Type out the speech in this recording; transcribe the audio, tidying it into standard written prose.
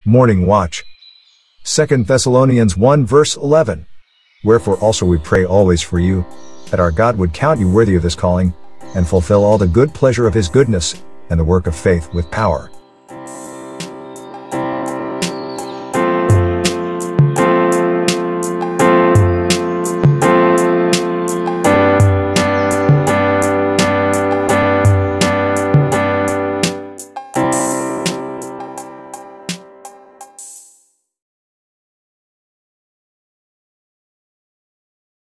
Morning Watch. 2 Thessalonians 1 verse 11. Wherefore also we pray always for you, that our God would count you worthy of this calling, and fulfill all the good pleasure of his goodness, and the work of faith with power.